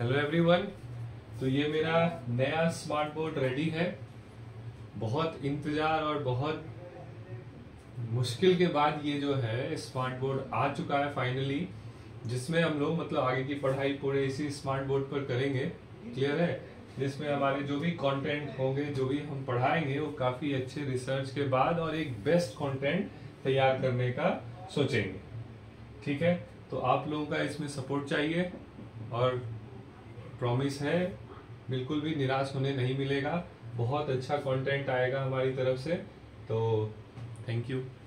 Hello everyone. तो ये मेरा नया स्मार्ट बोर्ड रेडी है। बहुत इंतजार और बहुत मुश्किल के बाद ये जो है स्मार्ट बोर्ड आ चुका है फाइनली, जिसमें हम लोग मतलब आगे की पढ़ाई पूरे इसी स्मार्ट बोर्ड पर करेंगे। क्लियर है? जिसमें हमारे जो भी कंटेंट होंगे, जो भी हम पढ़ाएंगे, वो काफी अच्छे रिसर्च के बाद और एक बेस्ट कंटेंट तैयार करने का सोचेंगे। ठीक है? तो आप लोगों का इसमें सपोर्ट चाहिए और प्रॉमिस है बिल्कुल भी निराश होने नहीं मिलेगा। बहुत अच्छा कंटेंट आएगा हमारी तरफ से। तो थैंक यू।